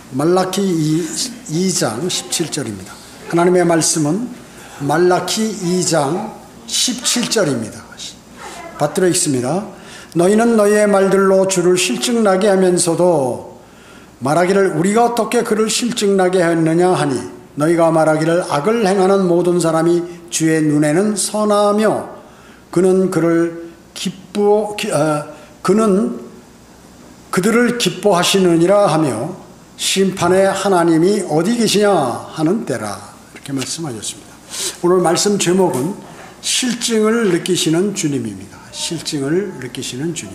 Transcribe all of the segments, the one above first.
말라키 2장 17절입니다. 하나님의 말씀은 말라키 2장 17절입니다. 받들어 읽습니다. 너희는 너희의 말들로 주를 실증나게 하면서도 말하기를 우리가 어떻게 그를 실증나게 했느냐 하니 너희가 말하기를 악을 행하는 모든 사람이 주의 눈에는 선하며 그는 그들을 기뻐하시느니라 하며 심판의 하나님이 어디 계시냐 하는 때라. 이렇게 말씀하셨습니다. 오늘 말씀 제목은 실증을 느끼시는 주님입니다. 실증을 느끼시는 주님.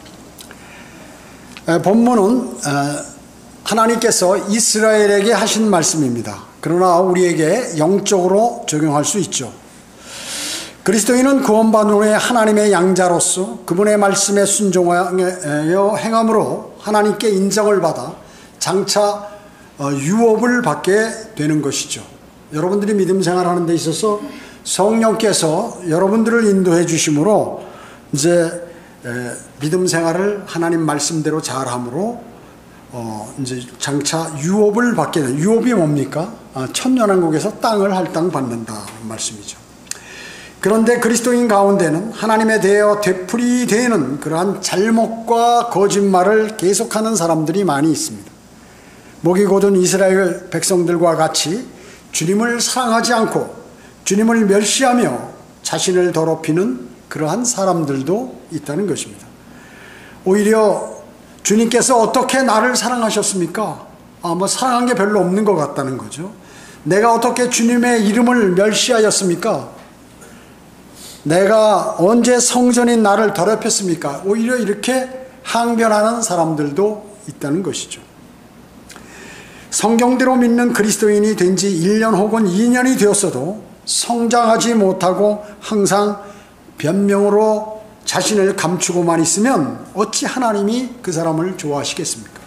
본문은 하나님께서 이스라엘에게 하신 말씀입니다. 그러나 우리에게 영적으로 적용할 수 있죠. 그리스도인은 구원받은 후에 하나님의 양자로서 그분의 말씀에 순종하여 행함으로 하나님께 인정을 받아 장차 유업을 받게 되는 것이죠. 여러분들이 믿음 생활하는 데 있어서 성령께서 여러분들을 인도해 주심으로 이제 믿음 생활을 하나님 말씀대로 잘함으로 이제 장차 유업을 받게 되는, 유업이 뭡니까? 천년왕국에서 땅을 할당 받는다 말씀이죠. 그런데 그리스도인 가운데는 하나님에 대하여 되풀이되는 그러한 잘못과 거짓말을 계속하는 사람들이 많이 있습니다. 목이 곧은 이스라엘 백성들과 같이 주님을 사랑하지 않고 주님을 멸시하며 자신을 더럽히는 그러한 사람들도 있다는 것입니다. 오히려 주님께서 어떻게 나를 사랑하셨습니까? 사랑한 게 별로 없는 것 같다는 거죠. 내가 어떻게 주님의 이름을 멸시하였습니까? 내가 언제 성전인 나를 더럽혔습니까? 오히려 이렇게 항변하는 사람들도 있다는 것이죠. 성경대로 믿는 그리스도인이 된 지 1년 혹은 2년이 되었어도 성장하지 못하고 항상 변명으로 자신을 감추고만 있으면 어찌 하나님이 그 사람을 좋아하시겠습니까?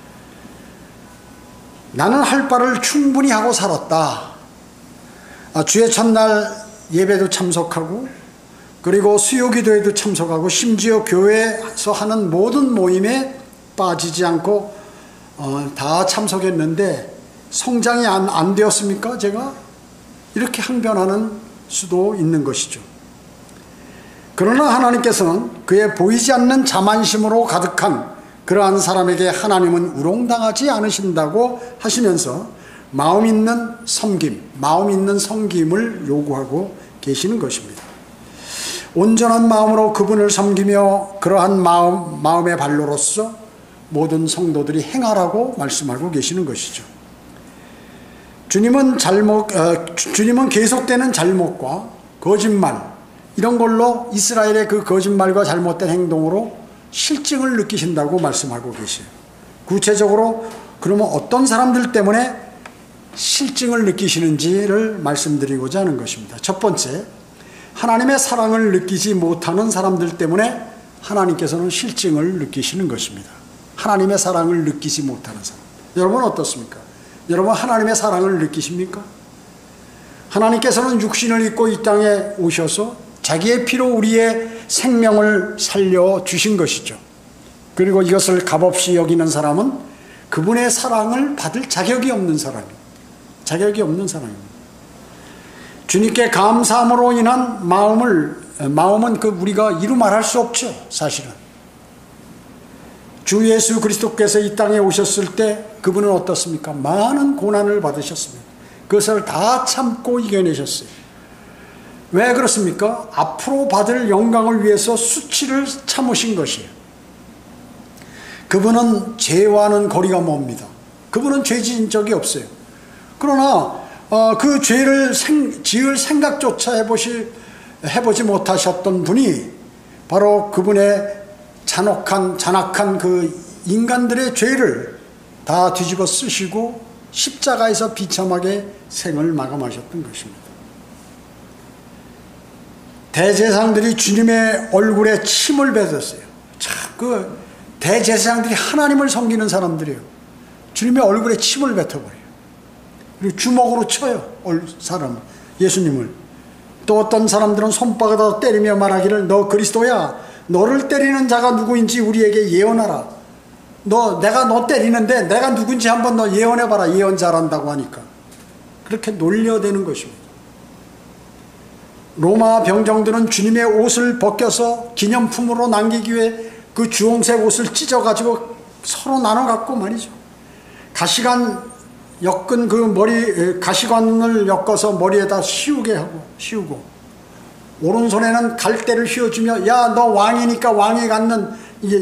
나는 할 바를 충분히 하고 살았다. 주의 첫날 예배도 참석하고 그리고 수요기도에도 참석하고 심지어 교회에서 하는 모든 모임에 빠지지 않고 다 참석했는데 성장이 안 되었습니까? 제가 이렇게 항변하는 수도 있는 것이죠. 그러나 하나님께서는 그의 보이지 않는 자만심으로 가득한 그러한 사람에게 하나님은 우롱당하지 않으신다고 하시면서 마음 있는 섬김, 마음 있는 섬김을 요구하고 계시는 것입니다. 온전한 마음으로 그분을 섬기며 그러한 마음의 발로로서 모든 성도들이 행하라고 말씀하고 계시는 것이죠. 주님은 계속되는 잘못과 거짓말 이런 걸로 이스라엘의 그 거짓말과 잘못된 행동으로 실증을 느끼신다고 말씀하고 계세요. 구체적으로 그러면 어떤 사람들 때문에 실증을 느끼시는지를 말씀드리고자 하는 것입니다. 첫 번째, 하나님의 사랑을 느끼지 못하는 사람들 때문에 하나님께서는 실증을 느끼시는 것입니다. 하나님의 사랑을 느끼지 못하는 사람. 여러분 어떻습니까? 여러분 하나님의 사랑을 느끼십니까? 하나님께서는 육신을 입고 이 땅에 오셔서 자기의 피로 우리의 생명을 살려주신 것이죠. 그리고 이것을 값없이 여기는 사람은 그분의 사랑을 받을 자격이 없는 사람입니다. 자격이 없는 사람입니다. 주님께 감사함으로 인한 마음은 우리가 이루 말할 수 없죠. 사실은 주 예수 그리스도께서 이 땅에 오셨을 때 그분은 어떻습니까? 많은 고난을 받으셨습니다. 그것을 다 참고 이겨내셨어요. 왜 그렇습니까? 앞으로 받을 영광을 위해서 수치를 참으신 것이에요. 그분은 죄와는 거리가 멉니다. 그분은 죄 지은 적이 없어요. 그러나 그 죄를 지을 생각조차 해보지 못하셨던 분이 바로 그분의 잔악한 그 인간들의 죄를 다 뒤집어 쓰시고 십자가에서 비참하게 생을 마감하셨던 것입니다. 대제사장들이 주님의 얼굴에 침을 뱉었어요. 그 대제사장들이 하나님을 섬기는 사람들이에요. 주님의 얼굴에 침을 뱉어버려요. 그리고 주먹으로 쳐요. 사람을, 예수님을. 또 어떤 사람들은 손바닥으로 때리며 말하기를 너 그리스도야, 너를 때리는 자가 누구인지 우리에게 예언하라. 내가 너 때리는데 내가 누군지 한번 너 예언해봐라. 예언 잘한다고 하니까. 그렇게 놀려대는 것입니다. 로마 병정들은 주님의 옷을 벗겨서 기념품으로 남기기 위해 그 주홍색 옷을 찢어가지고 서로 나눠 갖고 말이죠. 가시관 엮은 가시관을 엮어서 머리에다 씌우고 오른손에는 갈대를 휘어주며 야, 너 왕이니까 왕이 갖는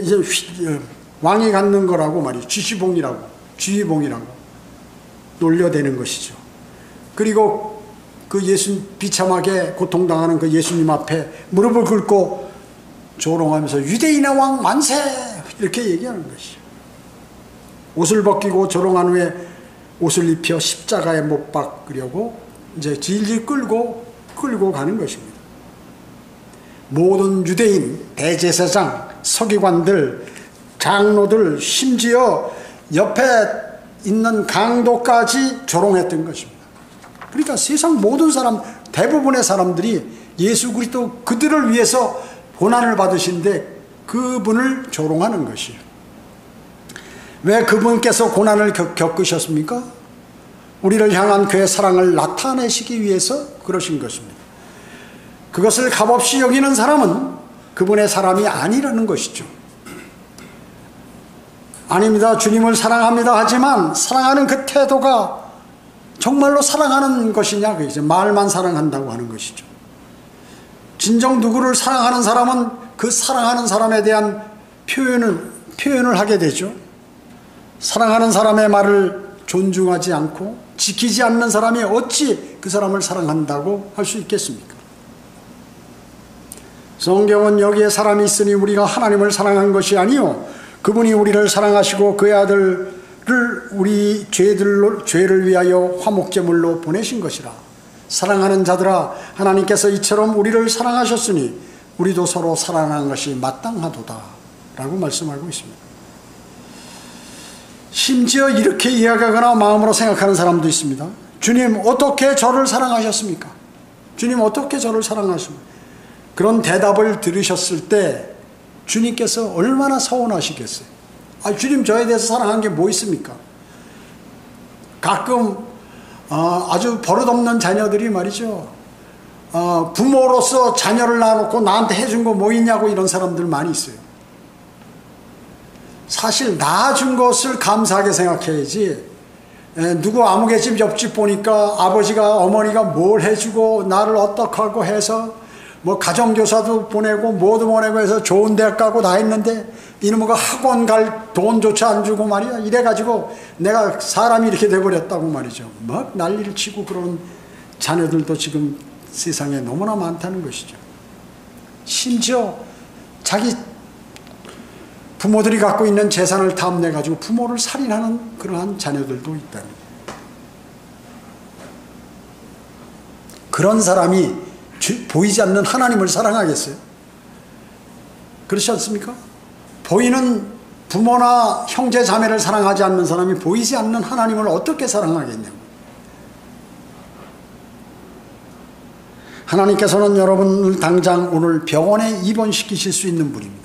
왕이 갖는 거라고 말이죠. 쥐봉이라고 놀려대는 것이죠. 그리고 그 비참하게 고통당하는 그 예수님 앞에 무릎을 꿇고 조롱하면서 유대인의 왕 만세! 이렇게 얘기하는 것이죠. 옷을 벗기고 조롱한 후에 옷을 입혀 십자가에 못 박으려고 이제 질질 끌고 가는 것입니다. 모든 유대인, 대제사장, 서기관들, 장로들, 심지어 옆에 있는 강도까지 조롱했던 것입니다. 그러니까 세상 모든 사람, 대부분의 사람들이 예수 그리스도 그들을 위해서 고난을 받으신데 그분을 조롱하는 것이에요. 왜 그분께서 고난을 겪으셨습니까? 우리를 향한 그의 사랑을 나타내시기 위해서 그러신 것입니다. 그것을 값없이 여기는 사람은 그분의 사람이 아니라는 것이죠. 아닙니다. 주님을 사랑합니다. 하지만 사랑하는 그 태도가 정말로 사랑하는 것이냐? 그죠? 말만 사랑한다고 하는 것이죠. 진정 누구를 사랑하는 사람은 그 사랑하는 사람에 대한 표현을 하게 되죠. 사랑하는 사람의 말을 존중하지 않고 지키지 않는 사람이 어찌 그 사람을 사랑한다고 할 수 있겠습니까? 성경은 여기에 사람이 있으니 우리가 하나님을 사랑한 것이 아니요 그분이 우리를 사랑하시고 그의 아들을 우리 죄를 위하여 화목제물로 보내신 것이라. 사랑하는 자들아, 하나님께서 이처럼 우리를 사랑하셨으니 우리도 서로 사랑하는 것이 마땅하도다 라고 말씀하고 있습니다. 심지어 이렇게 이야기하거나 마음으로 생각하는 사람도 있습니다. 주님 어떻게 저를 사랑하셨습니까? 주님 어떻게 저를 사랑하십니까? 그런 대답을 들으셨을 때 주님께서 얼마나 서운하시겠어요? 주님 저에 대해서 사랑한 게 뭐 있습니까? 가끔 아주 버릇없는 자녀들이 말이죠. 부모로서 자녀를 낳아놓고 나한테 해준 거 뭐 있냐고 이런 사람들 많이 있어요. 사실 낳아준 것을 감사하게 생각해야지 누구 아무개 집 옆집 보니까 아버지가 어머니가 뭘 해주고 나를 어떻게 하고 해서 뭐 가정교사도 보내고 뭐도 보내고 해서 좋은 대학 가고 다 했는데 이놈의 학원 갈 돈조차 안 주고 말이야. 이래가지고 내가 사람이 이렇게 돼버렸다고 말이죠. 막 난리를 치고 그런 자녀들도 지금 세상에 너무나 많다는 것이죠. 심지어 자기 부모들이 갖고 있는 재산을 탐내가지고 부모를 살인하는 그러한 자녀들도 있다는 거예요. 그런 사람이 보이지 않는 하나님을 사랑하겠어요? 그렇지 않습니까? 보이는 부모나 형제 자매를 사랑하지 않는 사람이 보이지 않는 하나님을 어떻게 사랑하겠냐고. 하나님께서는 여러분을 당장 오늘 병원에 입원시키실 수 있는 분입니다.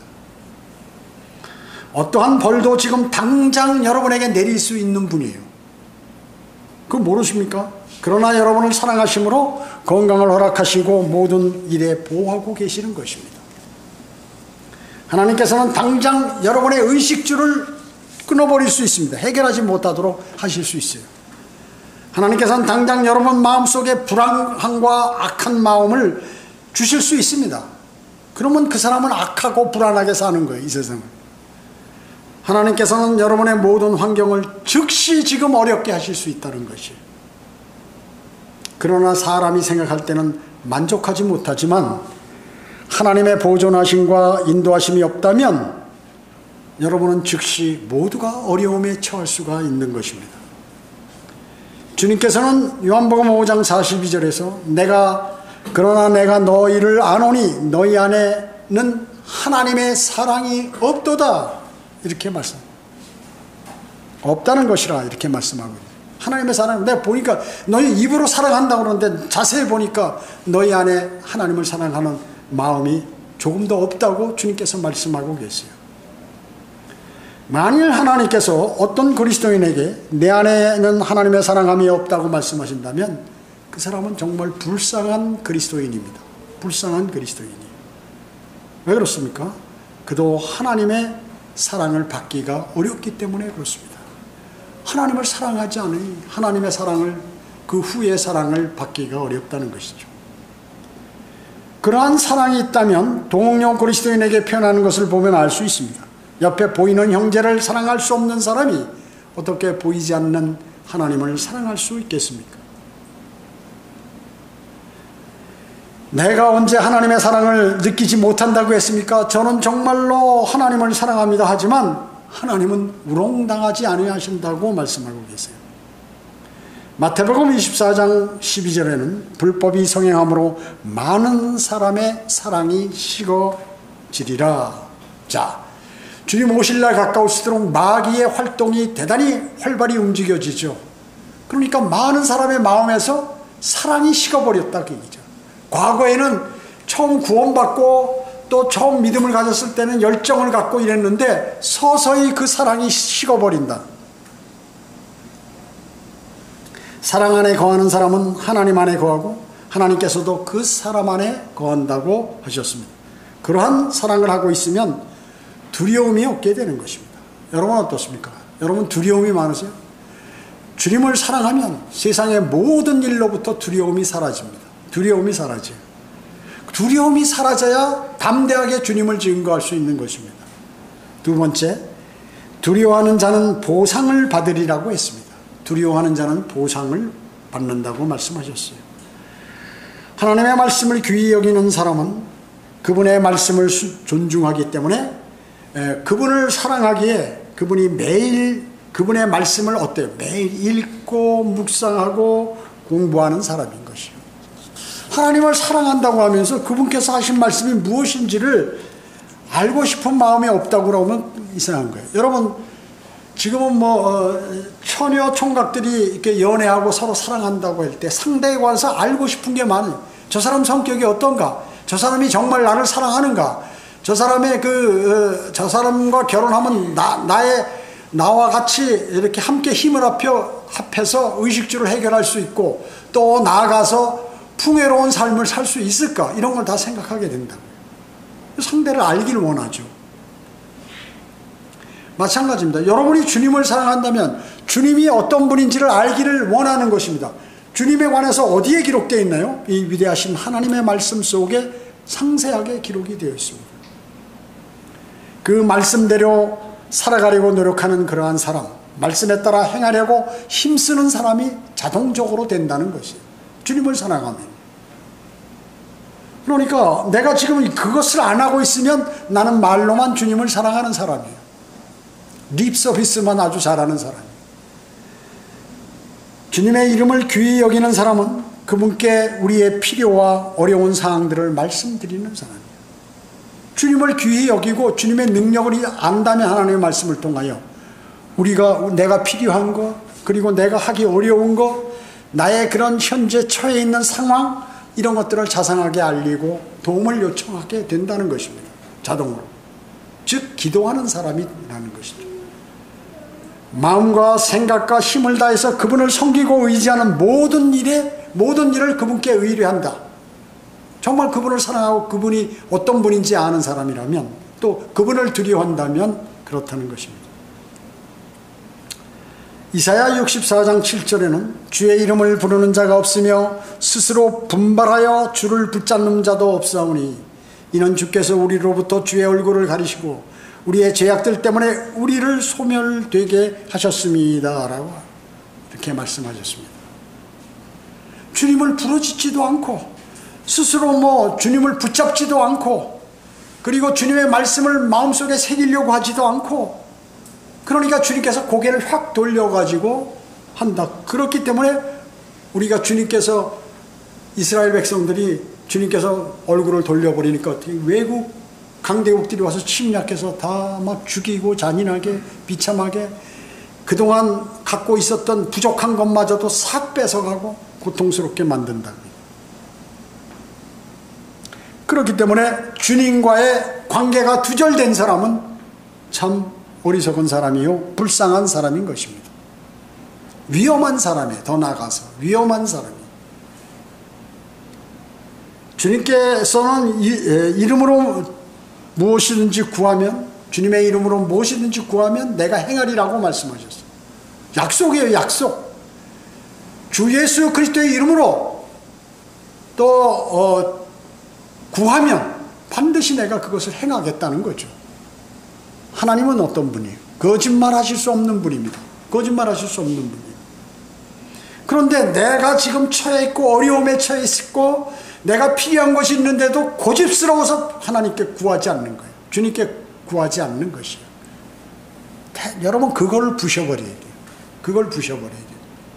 어떠한 벌도 지금 당장 여러분에게 내릴 수 있는 분이에요. 그거 모르십니까? 그러나 여러분을 사랑하심으로 건강을 허락하시고 모든 일에 보호하고 계시는 것입니다. 하나님께서는 당장 여러분의 의식주를 끊어버릴 수 있습니다. 해결하지 못하도록 하실 수 있어요. 하나님께서는 당장 여러분 마음속에 불안함과 악한 마음을 주실 수 있습니다. 그러면 그 사람은 악하고 불안하게 사는 거예요, 이 세상을. 하나님께서는 여러분의 모든 환경을 즉시 지금 어렵게 하실 수 있다는 것이에요. 그러나 사람이 생각할 때는 만족하지 못하지만 하나님의 보존하심과 인도하심이 없다면 여러분은 즉시 모두가 어려움에 처할 수가 있는 것입니다. 주님께서는 요한복음 5장 42절에서 그러나 내가 너희를 아노니 너희 안에는 하나님의 사랑이 없도다 이렇게 없다는 것이라 이렇게 말씀하고 있어요. 하나님의 사랑, 내가 보니까 너희 입으로 사랑한다고 그러는데 자세히 보니까 너희 안에 하나님을 사랑하는 마음이 조금 더 없다고 주님께서 말씀하고 계세요. 만일 하나님께서 어떤 그리스도인에게 내 안에는 하나님의 사랑함이 없다고 말씀하신다면 그 사람은 정말 불쌍한 그리스도인입니다. 불쌍한 그리스도인이에요. 왜 그렇습니까? 그도 하나님의 사랑을 받기가 어렵기 때문에 그렇습니다. 하나님을 사랑하지 않으니 하나님의 사랑을, 그 후의 사랑을 받기가 어렵다는 것이죠. 그러한 사랑이 있다면 동업용 그리스도인에게 표현하는 것을 보면 알 수 있습니다. 옆에 보이는 형제를 사랑할 수 없는 사람이 어떻게 보이지 않는 하나님을 사랑할 수 있겠습니까? 내가 언제 하나님의 사랑을 느끼지 못한다고 했습니까? 저는 정말로 하나님을 사랑합니다 하지만 하나님은 우롱당하지 아니하신다고 말씀하고 계세요. 마태복음 24장 12절에는 불법이 성행함으로 많은 사람의 사랑이 식어지리라. 자, 주님 오실 날 가까울수록 마귀의 활동이 대단히 활발히 움직여지죠. 그러니까 많은 사람의 마음에서 사랑이 식어버렸다 그 얘기죠. 과거에는 처음 구원받고 또 처음 믿음을 가졌을 때는 열정을 갖고 이랬는데 서서히 그 사랑이 식어버린다. 사랑 안에 거하는 사람은 하나님 안에 거하고 하나님께서도 그 사람 안에 거한다고 하셨습니다. 그러한 사랑을 하고 있으면 두려움이 없게 되는 것입니다. 여러분 어떻습니까? 여러분 두려움이 많으세요? 주님을 사랑하면 세상의 모든 일로부터 두려움이 사라집니다. 두려움이 사라져요. 두려움이 사라져야 담대하게 주님을 증거할 수 있는 것입니다. 두 번째, 두려워하는 자는 보상을 받으리라고 했습니다. 두려워하는 자는 보상을 받는다고 말씀하셨어요. 하나님의 말씀을 귀히 여기는 사람은 그분의 말씀을 존중하기 때문에 그분을 사랑하기에 그분이 매일 그분의 말씀을 어때요? 매일 읽고 묵상하고 공부하는 사람인 것이요. 하나님을 사랑한다고 하면서 그분께서 하신 말씀이 무엇인지를 알고 싶은 마음이 없다고 그러면 이상한 거예요. 여러분 지금은 처녀 총각들이 이렇게 연애하고 서로 사랑한다고 할 때 상대에 관해서 알고 싶은 게 많아요. 저 사람 성격이 어떤가? 저 사람이 정말 나를 사랑하는가? 저 사람의 저 사람과 결혼하면 나와 같이 이렇게 함께 힘을 합해서 의식주를 해결할 수 있고 또 나아가서 풍요로운 삶을 살 수 있을까? 이런 걸 다 생각하게 된다. 상대를 알기를 원하죠. 마찬가지입니다. 여러분이 주님을 사랑한다면 주님이 어떤 분인지를 알기를 원하는 것입니다. 주님에 관해서 어디에 기록되어 있나요? 이 위대하신 하나님의 말씀 속에 상세하게 기록이 되어 있습니다. 그 말씀대로 살아가려고 노력하는 그러한 사람, 말씀에 따라 행하려고 힘쓰는 사람이 자동적으로 된다는 것이에요. 주님을 사랑하면. 그러니까 내가 지금 그것을 안 하고 있으면 나는 말로만 주님을 사랑하는 사람이에요. 립 서비스만 아주 잘하는 사람이에요. 주님의 이름을 귀히 여기는 사람은 그분께 우리의 필요와 어려운 사항들을 말씀드리는 사람이에요. 주님을 귀히 여기고 주님의 능력을 안다면 하나님의 말씀을 통하여 내가 필요한 것, 그리고 내가 하기 어려운 것, 나의 그런 현재 처해 있는 상황, 이런 것들을 자상하게 알리고 도움을 요청하게 된다는 것입니다. 자동으로. 즉 기도하는 사람이라는 것이죠. 마음과 생각과 힘을 다해서 그분을 섬기고 의지하는 모든 일을 그분께 의뢰한다. 정말 그분을 사랑하고 그분이 어떤 분인지 아는 사람이라면 또 그분을 두려워한다면 그렇다는 것입니다. 이사야 64장 7절에는 주의 이름을 부르는 자가 없으며 스스로 분발하여 주를 붙잡는 자도 없사오니 이는 주께서 우리로부터 주의 얼굴을 가리시고 우리의 죄악들 때문에 우리를 소멸되게 하셨습니다 라고 이렇게 말씀하셨습니다. 주님을 부르짖지도 않고 스스로 주님을 붙잡지도 않고 그리고 주님의 말씀을 마음속에 새기려고 하지도 않고 그러니까 주님께서 고개를 확 돌려가지고 한다. 그렇기 때문에 우리가 주님께서 이스라엘 백성들이 주님께서 얼굴을 돌려버리니까 어떻게 외국 강대국들이 와서 침략해서 다 막 죽이고 잔인하게 비참하게 그동안 갖고 있었던 부족한 것마저도 싹 뺏어가고 고통스럽게 만든다. 그렇기 때문에 주님과의 관계가 두절된 사람은 참 어리석은 사람이요 불쌍한 사람인 것입니다. 위험한 사람이에요. 더 나아가서 위험한 사람이에요. 주님께서는 이름으로 무엇이든지 구하면, 주님의 이름으로 무엇이든지 구하면 내가 행하리라고 말씀하셨어요. 약속이에요. 약속. 주 예수 그리스도의 이름으로 또 구하면 반드시 내가 그것을 행하겠다는 거죠. 하나님은 어떤 분이에요? 거짓말하실 수 없는 분입니다. 거짓말하실 수 없는 분이에요. 그런데 내가 지금 처해 있고 어려움에 처해 있고 내가 필요한 것이 있는데도 고집스러워서 하나님께 구하지 않는 거예요. 주님께 구하지 않는 것이에요. 여러분 그걸 부셔버려야 돼요. 그걸 부셔버려야 돼요.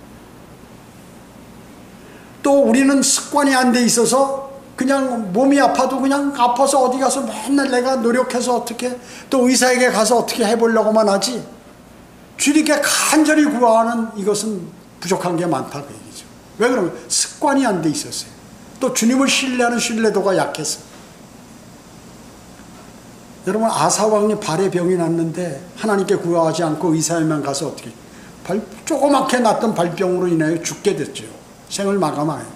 또 우리는 습관이 안 돼 있어서 그냥 몸이 아파도 그냥 아파서 어디 가서 맨날 내가 노력해서 어떻게 또 의사에게 가서 어떻게 해보려고만 하지, 주님께 간절히 구하는 이것은 부족한 게 많다고 얘기죠. 왜 그러면 습관이 안 돼 있었어요. 또 주님을 신뢰하는 신뢰도가 약해서. 여러분 아사왕이 발에 병이 났는데 하나님께 구하지 않고 의사에만 가서 어떻게 조그맣게 났던 발병으로 인하여 죽게 됐죠. 생을 마감하여.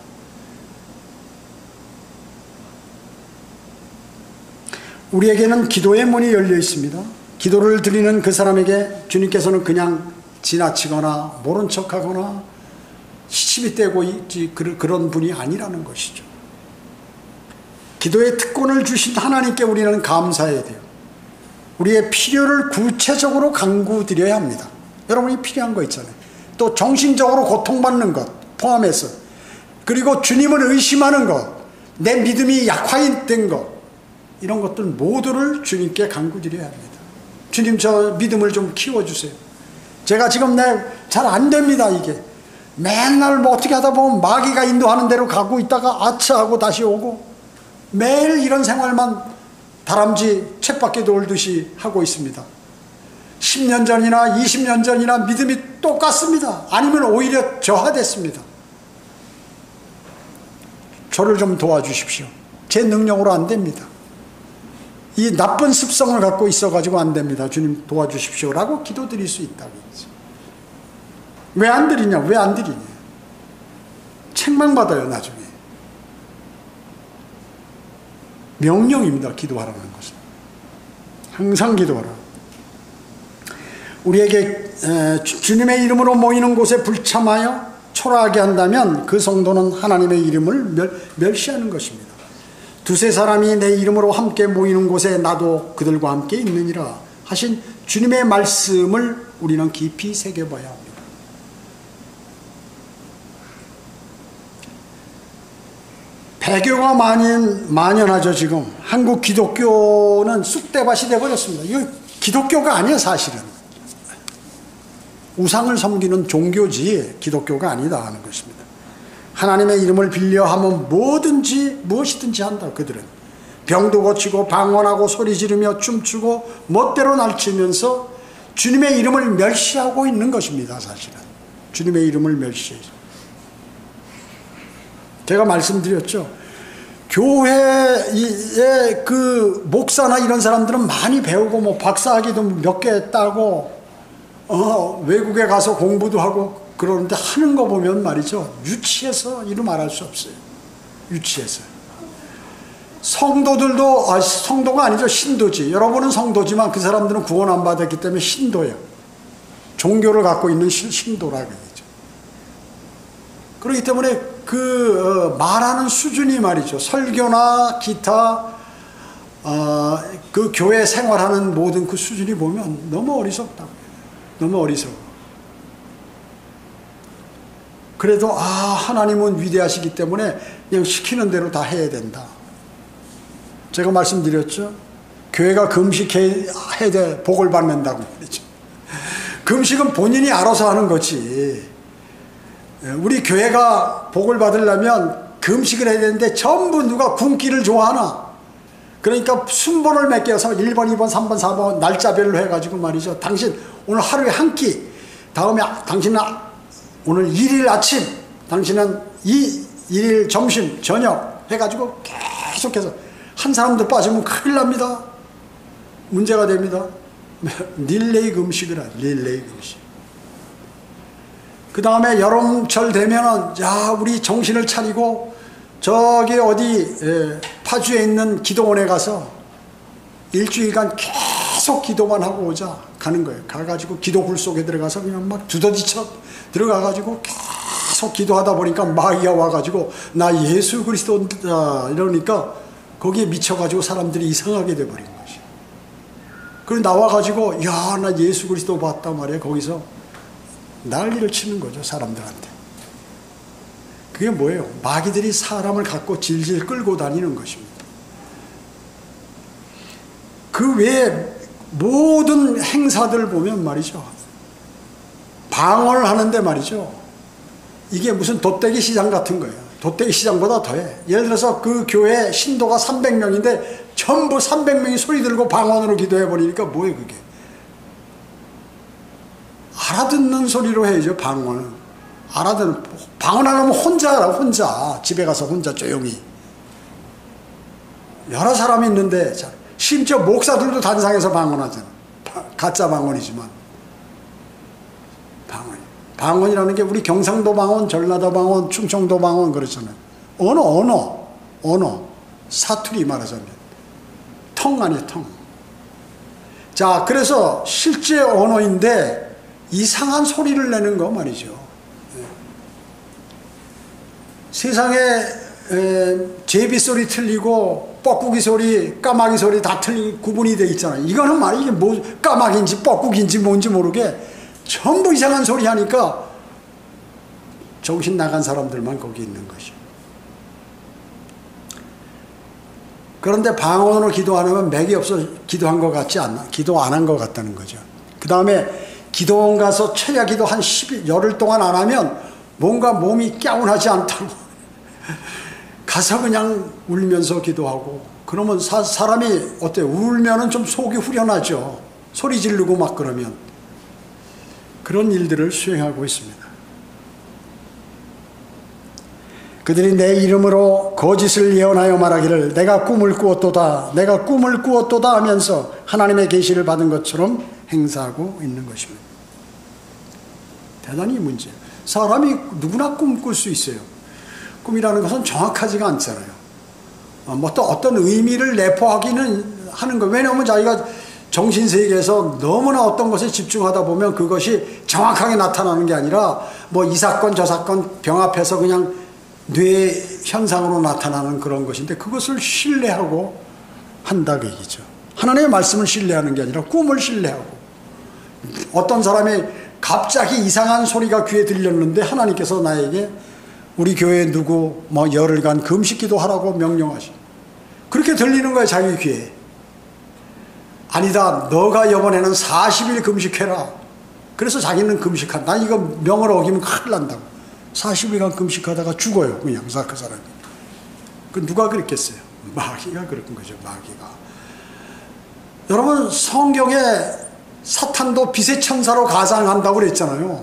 우리에게는 기도의 문이 열려 있습니다. 기도를 드리는 그 사람에게 주님께서는 그냥 지나치거나 모른 척하거나 시침이 떼고 있지 그런 분이 아니라는 것이죠. 기도의 특권을 주신 하나님께 우리는 감사해야 돼요. 우리의 필요를 구체적으로 간구드려야 합니다. 여러분이 필요한 거 있잖아요. 또 정신적으로 고통받는 것 포함해서, 그리고 주님을 의심하는 것, 내 믿음이 약화된 것, 이런 것들 모두를 주님께 간구드려야 합니다. 주님 저 믿음을 좀 키워주세요. 제가 지금 잘 안 됩니다. 이게 맨날 뭐 어떻게 하다 보면 마귀가 인도하는 대로 가고 있다가 아차하고 다시 오고 매일 이런 생활만 다람쥐 쳇바퀴 돌듯이 하고 있습니다. 10년 전이나 20년 전이나 믿음이 똑같습니다. 아니면 오히려 저하됐습니다. 저를 좀 도와주십시오. 제 능력으로 안 됩니다. 이 나쁜 습성을 갖고 있어가지고 안 됩니다. 주님 도와주십시오 라고 기도드릴 수 있다고 했죠. 왜 안 드리냐? 왜 안 드리냐? 책망받아요 나중에. 명령입니다. 기도하라는 것은. 항상 기도하라. 우리에게 주님의 이름으로 모이는 곳에 불참하여 초라하게 한다면 그 성도는 하나님의 이름을 멸시하는 것입니다. 두세 사람이 내 이름으로 함께 모이는 곳에 나도 그들과 함께 있느니라 하신 주님의 말씀을 우리는 깊이 새겨봐야 합니다. 배교가 만연하죠. 지금 한국 기독교는 쑥대밭이 되어버렸습니다. 이거 기독교가 아니에요. 사실은 우상을 섬기는 종교지 기독교가 아니다 하는 것입니다. 하나님의 이름을 빌려하면 무엇이든지 한다. 그들은 병도 고치고 방언하고 소리 지르며 춤추고 멋대로 날치면서 주님의 이름을 멸시하고 있는 것입니다. 사실은 주님의 이름을 멸시해서. 제가 말씀드렸죠. 교회의 그 목사나 이런 사람들은 많이 배우고 뭐 박사학위도 몇 개 따고 외국에 가서 공부도 하고 그러는데 하는 거 보면 말이죠. 유치해서 이루 말할 수 없어요. 유치해서. 성도들도 성도가 아니죠. 신도지. 여러분은 성도지만 그 사람들은 구원 안 받았기 때문에 신도예요. 종교를 갖고 있는 신도라고 얘기죠. 그렇기 때문에 말하는 수준이 말이죠. 설교나 기타 그 교회 생활하는 모든 그 수준이 보면 너무 어리석다고. 너무 어리석어. 그래도 하나님은 위대하시기 때문에 그냥 시키는 대로 다 해야 된다. 제가 말씀드렸죠. 교회가 금식해야 돼. 복을 받는다고 그랬죠. 금식은 본인이 알아서 하는 거지. 우리 교회가 복을 받으려면 금식을 해야 되는데 전부 누가 굶기를 좋아하나? 그러니까 순번을 맡겨서 1번, 2번, 3번, 4번 날짜별로 해가지고 말이죠. 당신 오늘 하루에 한 끼, 다음에 당신은 오늘 1일 아침, 당신은 1일 점심, 저녁 해가지고 계속해서 한 사람도 빠지면 큰일 납니다. 문제가 됩니다. 릴레이 금식이라, 릴레이 금식. 그 다음에 여름철 되면은, 야, 우리 정신을 차리고, 저기 어디, 파주에 있는 기도원에 가서 일주일간 계속 기도만 하고 오자. 가는 거예요. 가가지고 기도 굴 속에 들어가서 그냥 막 두더지쳐 들어가가지고 계속 기도하다 보니까 마귀가 와가지고, 나 예수 그리스도다. 이러니까 거기에 미쳐가지고 사람들이 이상하게 돼버린 것이. 그리고 나와가지고, 야, 나 예수 그리스도 봤단 말이야. 거기서 난리를 치는 거죠, 사람들한테. 그게 뭐예요? 마귀들이 사람을 갖고 질질 끌고 다니는 것입니다. 그 외에 모든 행사들 보면 말이죠, 방언을 하는데 말이죠, 이게 무슨 돗대기 시장 같은 거예요. 돗대기 시장보다 더해. 예를 들어서 그 교회 신도가 300명인데 전부 300명이 소리 들고 방언으로 기도해 버리니까 뭐예요 그게? 알아듣는 소리로 해야죠, 방언을. 알아듣는, 방언하려면 혼자 하라, 혼자. 집에 가서 혼자 조용히. 여러 사람이 있는데, 심지어 목사들도 단상에서 방언하잖아. 가짜 방언이지만. 방언이라는 게 우리 경상도 방언, 전라도 방언, 충청도 방언 그렇잖아요. 언어. 사투리 말하자면. 텅 아니에요, 텅. 자, 그래서 실제 언어인데, 이상한 소리를 내는 거 말이죠. 세상에 제비 소리 틀리고 뻐꾸기 소리, 까마귀 소리 다 틀린 구분이 돼 있잖아요. 이거는 말이 이게 뭐 까마귀인지 뻐꾸기인지 뭔지 모르게 전부 이상한 소리 하니까 정신 나간 사람들만 거기 있는 것이요. 그런데 방언으로 기도 안 하면 맥이 없어 기도한 것 같지 않나? 기도 안 한 것 같다는 거죠. 그 다음에 기도원 가서 철야 기도 한 열흘 동안 안 하면 뭔가 몸이 깨운하지 않다고 가서 그냥 울면서 기도하고, 그러면 사람이 어때요? 울면은 좀 속이 후련하죠. 소리 지르고 막 그러면. 그런 일들을 수행하고 있습니다. 그들이 내 이름으로 거짓을 예언하여 말하기를 내가 꿈을 꾸었도다, 내가 꿈을 꾸었도다 하면서 하나님의 계시를 받은 것처럼 행사하고 있는 것입니다. 대단히 문제예요. 사람이 누구나 꿈 꿀 수 있어요. 꿈이라는 것은 정확하지가 않잖아요. 뭐 또 어떤 의미를 내포하기는 하는 거예요. 왜냐하면 자기가 정신세계에서 너무나 어떤 것에 집중하다 보면 그것이 정확하게 나타나는 게 아니라 뭐 이 사건 저 사건 병합해서 그냥 뇌 현상으로 나타나는 그런 것인데, 그것을 신뢰하고 한다 그 얘기죠. 하나님의 말씀을 신뢰하는 게 아니라 꿈을 신뢰하고. 어떤 사람이 갑자기 이상한 소리가 귀에 들렸는데 하나님께서 나에게 우리 교회 누구 뭐 열흘간 금식기도 하라고 명령하시. 그렇게 들리는 거예요, 자기 귀에. 아니다, 너가 이번에는 40일 금식해라. 그래서 자기는 금식한다. 이거 명을 어기면 큰일 난다고. 40일간 금식하다가 죽어요, 그냥 그 사람이. 그 누가 그랬겠어요? 마귀가 그랬던 거죠, 마귀가. 여러분, 성경에 사탄도 빛의 천사로 가상한다고 그랬잖아요.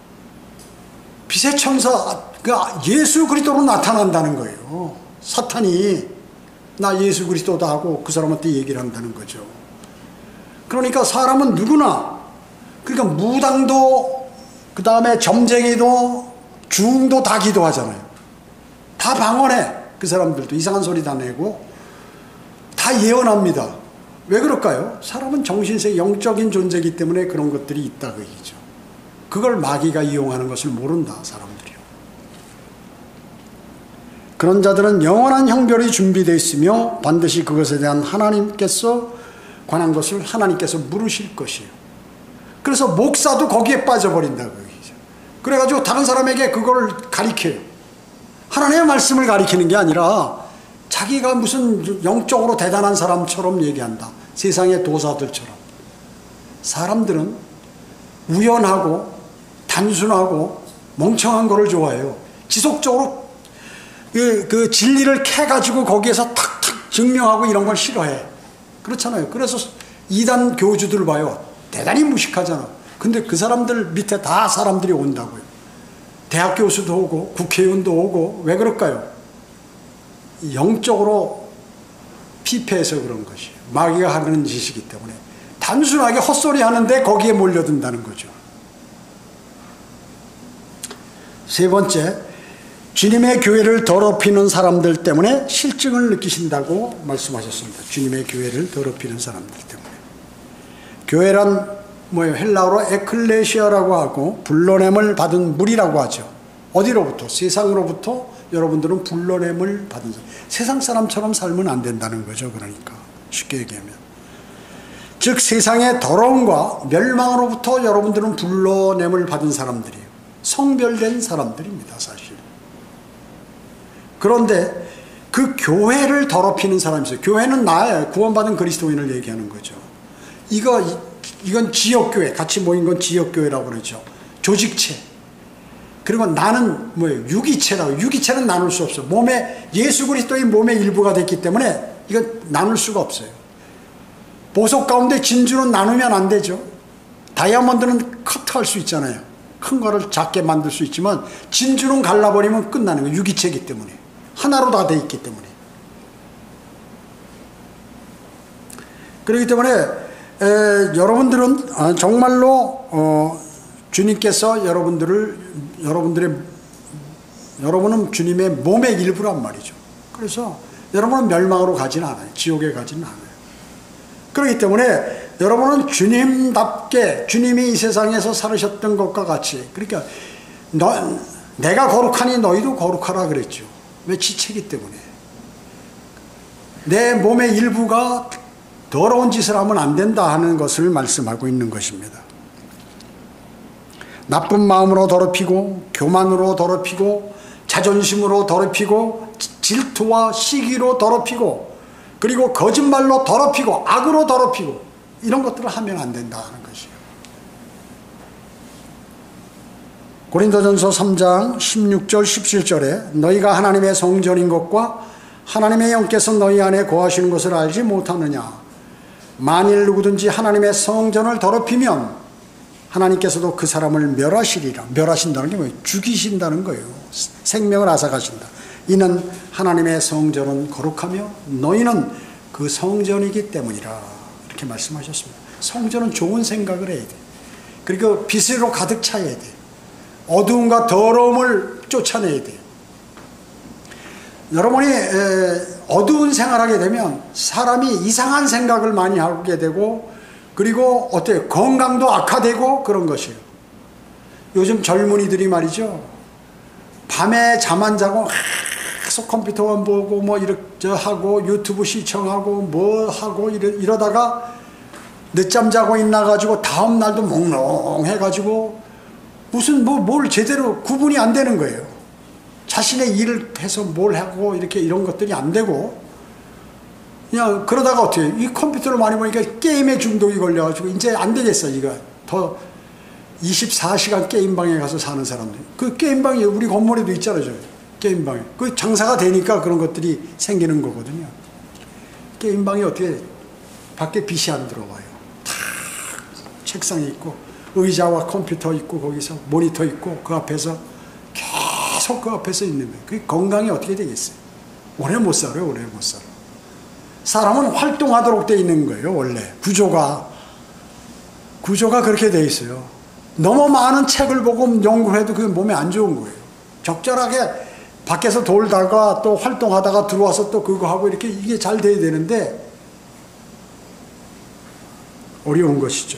빛의 천사, 예수 그리스도로 나타난다는 거예요. 사탄이 나 예수 그리스도다 하고 그 사람한테 얘기를 한다는 거죠. 그러니까 사람은 누구나, 그러니까 무당도, 그 다음에 점쟁이도, 중도 다 기도하잖아요. 다 방언해. 그 사람들도 이상한 소리 다 내고 다 예언합니다. 왜 그럴까요? 사람은 정신세 영적인 존재이기 때문에 그런 것들이 있다 그 얘기죠. 그걸 마귀가 이용하는 것을 모른다, 사람들이요. 그런 자들은 영원한 형벌이 준비되어 있으며 반드시 그것에 대한 하나님께서 관한 것을 하나님께서 물으실 것이에요. 그래서 목사도 거기에 빠져버린다 그 얘기죠. 그래가지고 다른 사람에게 그걸 가리켜요. 하나님의 말씀을 가리키는 게 아니라 자기가 무슨 영적으로 대단한 사람처럼 얘기한다. 세상의 도사들처럼. 사람들은 우연하고 단순하고 멍청한 거를 좋아해요. 지속적으로 그 진리를 캐가지고 거기에서 탁탁 증명하고 이런 걸 싫어해. 그렇잖아요. 그래서 이단 교주들 봐요. 대단히 무식하잖아. 근데 그 사람들 밑에 다 사람들이 온다고요. 대학 교수도 오고 국회의원도 오고. 왜 그럴까요? 영적으로 피폐해서 그런 것이에요. 마귀가 하는 짓이기 때문에. 단순하게 헛소리 하는데 거기에 몰려든다는 거죠. 세 번째, 주님의 교회를 더럽히는 사람들 때문에 실증을 느끼신다고 말씀하셨습니다. 주님의 교회를 더럽히는 사람들 때문에. 교회란 뭐예요? 헬라어로 에클레시아라고 하고 불러냄을 받은 무리라고 하죠. 어디로부터? 세상으로부터 여러분들은 불러냄을 받은 사람. 세상 사람처럼 살면 안 된다는 거죠. 그러니까 쉽게 얘기하면. 즉 세상의 더러움과 멸망으로부터 여러분들은 불러냄을 받은 사람들이에요. 성별된 사람들입니다. 사실. 그런데 그 교회를 더럽히는 사람이 있어요. 교회는 나의 구원받은 그리스도인을 얘기하는 거죠. 이건 지역교회, 같이 모인 건 지역교회라고 그러죠. 조직체. 그리고 나는 뭐예요? 유기체라고. 유기체는 나눌 수 없어. 몸에, 예수 그리스도의 몸의 일부가 됐기 때문에 이건 나눌 수가 없어요. 보석 가운데 진주는 나누면 안 되죠. 다이아몬드는 커트할 수 있잖아요. 큰 거를 작게 만들 수 있지만 진주는 갈라버리면 끝나는 거예요. 유기체이기 때문에. 하나로 다 돼 있기 때문에. 그렇기 때문에 여러분들은 정말로 주님께서 여러분은 주님의 몸의 일부란 말이죠. 그래서 여러분은 멸망으로 가지는 않아요. 지옥에 가지는 않아요. 그렇기 때문에 여러분은 주님답게 주님이 이 세상에서 살으셨던 것과 같이, 그러니까 내가 거룩하니 너희도 거룩하라 그랬죠. 왜? 지체이기 때문에. 내 몸의 일부가 더러운 짓을 하면 안 된다 하는 것을 말씀하고 있는 것입니다. 나쁜 마음으로 더럽히고, 교만으로 더럽히고, 자존심으로 더럽히고, 질투와 시기로 더럽히고, 그리고 거짓말로 더럽히고, 악으로 더럽히고, 이런 것들을 하면 안 된다 하는 것이에요. 고린도전서 3장 16절 17절에 너희가 하나님의 성전인 것과 하나님의 영께서 너희 안에 거하시는 것을 알지 못하느냐. 만일 누구든지 하나님의 성전을 더럽히면 하나님께서도 그 사람을 멸하시리라. 멸하신다는 게 뭐예요? 죽이신다는 거예요. 생명을 앗아가신다. 이는 하나님의 성전은 거룩하며 너희는 그 성전이기 때문이라. 이렇게 말씀하셨습니다. 성전은 좋은 생각을 해야 돼. 그리고 빛으로 가득 차야 돼. 어두움과 더러움을 쫓아내야 돼. 여러분이 어두운 생활하게 되면 사람이 이상한 생각을 많이 하게 되고, 그리고 어때요? 건강도 악화되고 그런 것이에요. 요즘 젊은이들이 말이죠. 밤에 잠 안 자고 계속 컴퓨터만 보고 뭐 이렇게 하고 유튜브 시청하고 뭐 하고 이러다가 늦잠 자고 있나 가지고 다음 날도 몽롱해 가지고 무슨 뭘 제대로 구분이 안 되는 거예요. 자신의 일을 해서 뭘 하고 이런 것들이 안 되고, 그냥 그러다가 어떻게 해요? 이 컴퓨터를 많이 보니까 게임에 중독이 걸려가지고 이제 안 되겠어. 이거 더 24시간 게임방에 가서 사는 사람들. 그 게임방이 우리 건물에도 있잖아요. 게임방에. 그 장사가 되니까 그런 것들이 생기는 거거든요. 게임방이 어떻게 밖에 빛이 안 들어와요. 다 책상에 있고 의자와 컴퓨터 있고 거기서 모니터 있고 그 앞에서 계속 그 앞에서 있는 거예요. 그 건강이 어떻게 되겠어요? 오래 못 살아요. 오래 못 살아. 사람은 활동하도록 돼 있는 거예요. 원래 구조가 그렇게 돼 있어요. 너무 많은 책을 보고 연구해도 그게 몸에 안 좋은 거예요. 적절하게 밖에서 돌다가 또 활동하다가 들어와서 또 그거 하고 이렇게 이게 잘 돼야 되는데 어려운 것이죠.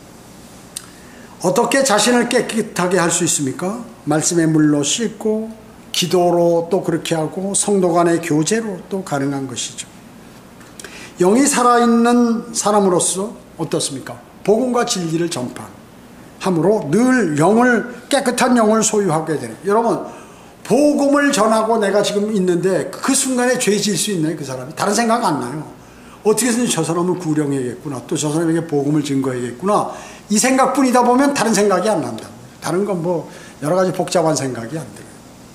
어떻게 자신을 깨끗하게 할 수 있습니까? 말씀의 물로 씻고 기도로 또 그렇게 하고 성도 간의 교제로 또 가능한 것이죠. 영이 살아있는 사람으로서 어떻습니까? 복음과 진리를 전파함으로 늘 깨끗한 영을 소유하게 되는. 여러분, 복음을 전하고 내가 지금 있는데 그 순간에 죄 지을 수 있나요? 그 사람이? 다른 생각 안 나요. 어떻게 해서든지 저 사람을 구령해야겠구나. 또 저 사람에게 복음을 증거해야겠구나. 이 생각뿐이다 보면 다른 생각이 안 난다. 다른 건 뭐 여러 가지 복잡한 생각이 안 들어요.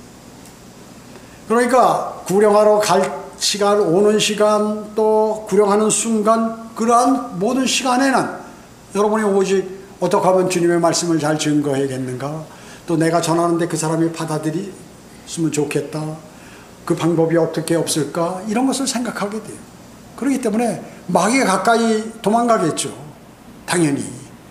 그러니까 구령하러 갈 시간, 오는 시간, 또 구령하는 순간, 그러한 모든 시간에는 여러분이 오직 어떻게 하면 주님의 말씀을 잘 증거해야겠는가, 또 내가 전하는데 그 사람이 받아들였으면 좋겠다, 그 방법이 어떻게 없을까, 이런 것을 생각하게 돼요. 그렇기 때문에 마귀가 가까이 도망가겠죠. 당연히.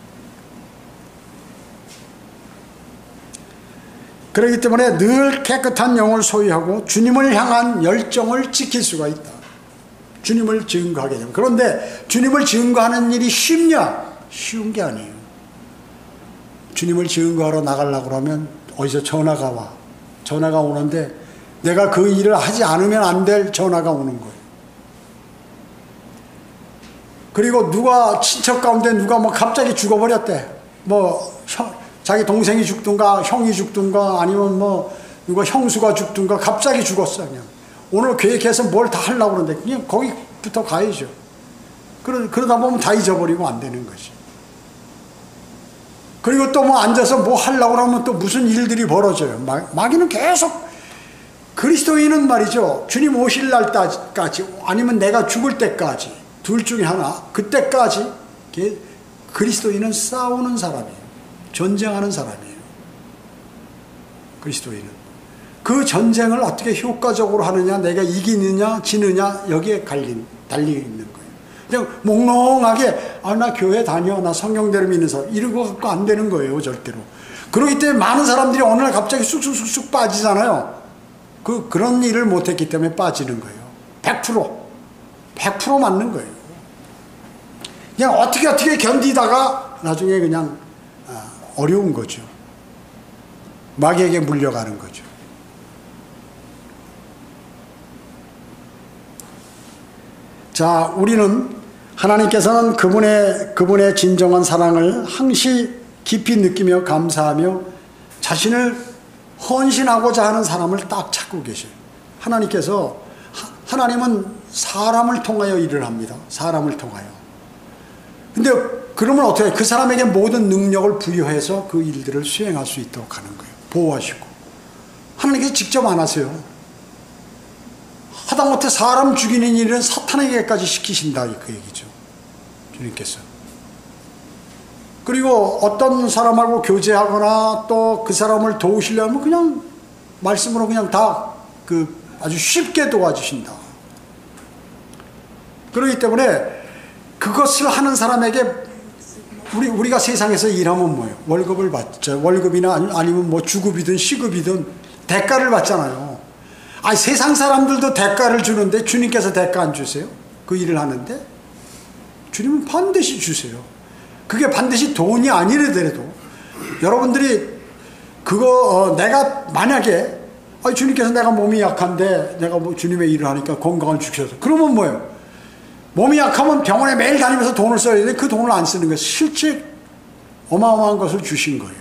그렇기 때문에 늘 깨끗한 영을 소유하고 주님을 향한 열정을 지킬 수가 있다. 주님을 증거하게 되면. 그런데 주님을 증거하는 일이 쉽냐? 쉬운 게 아니에요. 주님을 증거하러 나가려고 하면 어디서 전화가 와. 전화가 오는데 내가 그 일을 하지 않으면 안 될 전화가 오는 거예요. 그리고 누가 친척 가운데 누가 뭐 갑자기 죽어버렸대. 뭐 자기 동생이 죽든가 형이 죽든가 아니면 뭐 누가 형수가 죽든가 갑자기 죽었어. 그냥 오늘 계획해서 뭘 다 하려고 그러는데 그냥 거기부터 가야죠. 그러다 보면 다 잊어버리고 안 되는 거지. 그리고 또 뭐 앉아서 뭐 하려고 하면 또 무슨 일들이 벌어져요. 마귀는 계속. 그리스도인은 말이죠, 주님 오실 날까지 아니면 내가 죽을 때까지 둘 중에 하나, 그때까지 그리스도인은 싸우는 사람이에요. 전쟁하는 사람이에요. 그리스도인은 그 전쟁을 어떻게 효과적으로 하느냐, 내가 이기느냐 지느냐 여기에 달려 있는 거예요. 그냥 몽롱하게 나 교회 다녀, 나 성경대로 믿는 사람 이러고 갖고 안 되는 거예요. 절대로. 그렇기 때문에 많은 사람들이 어느 날 갑자기 쑥쑥쑥쑥 빠지잖아요. 그런 일을 못했기 때문에 빠지는 거예요. 100% 맞는 거예요. 그냥 어떻게 견디다가 나중에 그냥 어려운 거죠. 마귀에게 물려가는 거죠. 자, 우리는 하나님께서는 그분의 진정한 사랑을 항시 깊이 느끼며 감사하며 자신을 헌신하고자 하는 사람을 딱 찾고 계셔요. 하나님은 사람을 통하여 일을 합니다. 사람을 통하여. 근데 그러면 어떻게 해요? 그 사람에게 모든 능력을 부여해서 그 일들을 수행할 수 있도록 하는 거예요. 보호하시고. 하나님께서 직접 안 하세요. 하다못해 사람 죽이는 일은 사탄에게까지 시키신다, 그 얘기죠. 주님께서. 그리고 어떤 사람하고 교제하거나 또 그 사람을 도우시려면 그냥 말씀으로 그냥 다 아주 쉽게 도와주신다. 그렇기 때문에 그것을 하는 사람에게 우리가 세상에서 일하면 뭐예요? 월급을 받죠. 월급이나 아니면 뭐 주급이든 시급이든 대가를 받잖아요. 세상 사람들도 대가를 주는데 주님께서 대가 안 주세요? 그 일을 하는데? 주님은 반드시 주세요. 그게 반드시 돈이 아니더라도 여러분들이 내가 만약에 주님께서 내가 몸이 약한데 내가 뭐 주님의 일을 하니까 건강을 주셔서 그러면 뭐예요? 몸이 약하면 병원에 매일 다니면서 돈을 써야 되는데 그 돈을 안 쓰는 거예요. 실제 어마어마한 것을 주신 거예요.